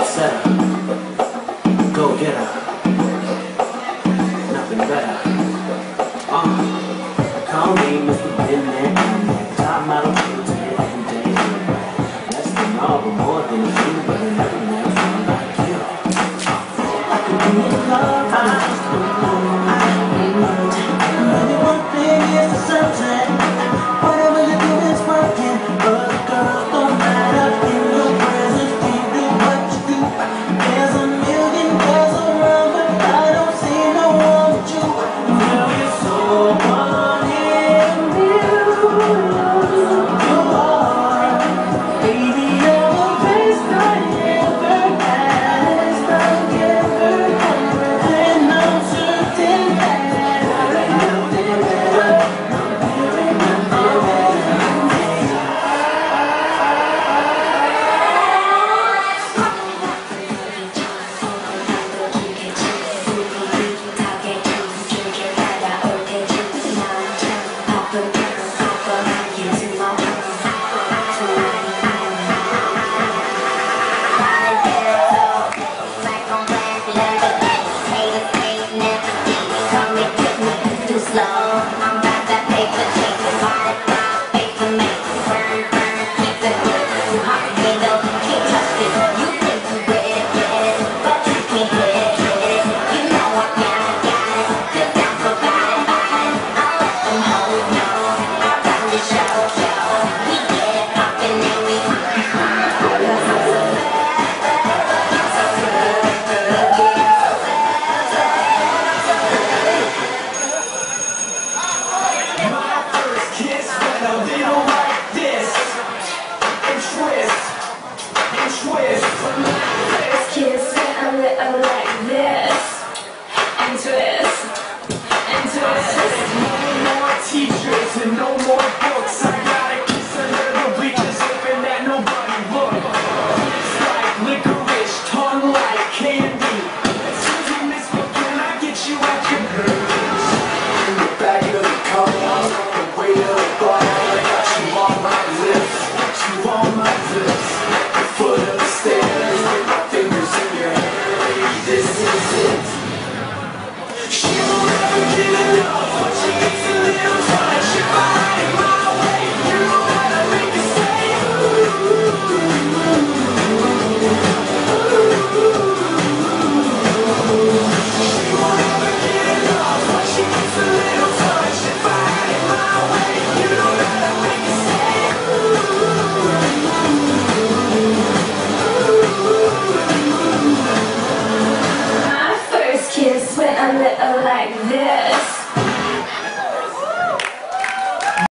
set her, go get her, nothing better. Call me Mr. Midnight, top model today and day. Less than all, but more than you, but nothing else like you. I could be in love, I just don't know. Maybe one thing is the sunset. Whatever you do is working, but the girls don't matter. In your presence, can't do what you do. There's a million girls around, but I don't see no one but you. Girl, you're so one in beautiful. You are, baby, you're the best I ever had. And I'm certain that nothing better. No more books, I got a kiss under the bleachers, hoping that nobody look. It's like licorice, tongue like candy. Excuse me, miss, but can I get you at your purse? In the back of the car, the way of the bar, I got you on my lips, got you on my lips. The foot of the stairs, with my fingers in your hair, baby, this is it. She won't ever get enough, but she gets a little touch. If I had my way, you know how to make it stay. She won't ever get enough, but she gets a little touch. If I had my way, you know how to make it stay. My first kiss went a little like this.